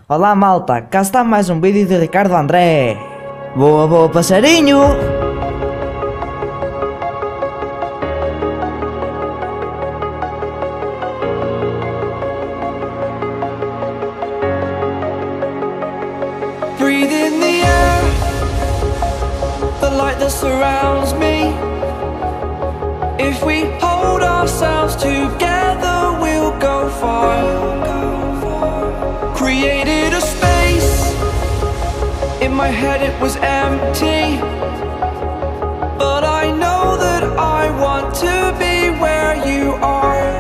Olá malta, cá está mais um vídeo de Ricardo André. Boa, boa passarinho! Breathe in the air, the light that surrounds me. If we hold ourselves together, we'll go far. Created a space, in my head it was empty, but I know that I want to be where you are.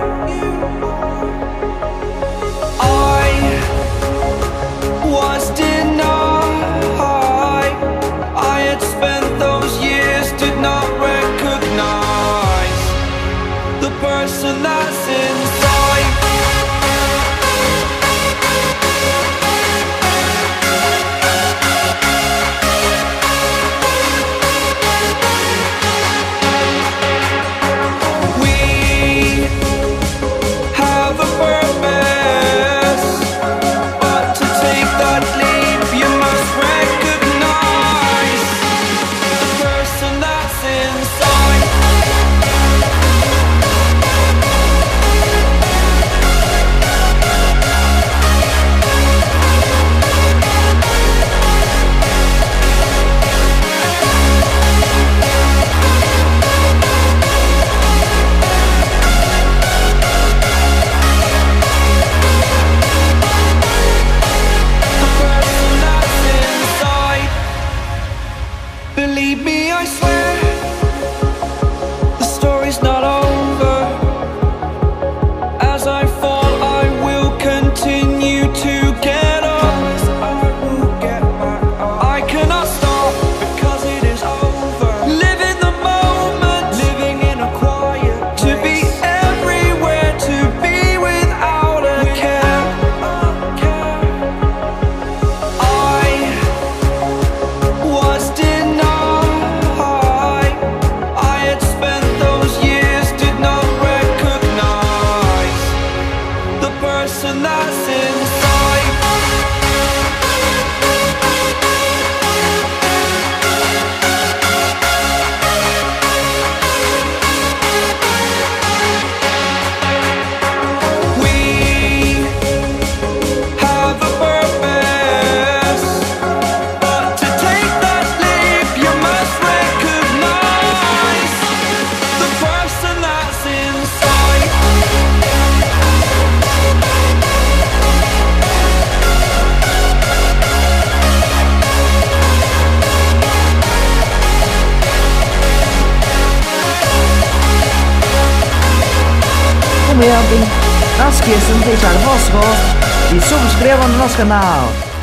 I was denied, I had spent those years, did not recognize the person that's inside. We have a purpose, but to take that leap you must recognize the person that's inside. Believe me, I swear, the story's not over. As I fall, I will continue to get up. I cannot stop because it is over. Live in the moment, living in a quiet place. To be everywhere, to be without a care. I was denied, I had spent those years, did not recognize the person that's inside. We have a purpose, but to take that leap you must recognize the person that's inside. Comentem, não se esqueçam de deixar o vosso gosto e subscrevam no nosso canal.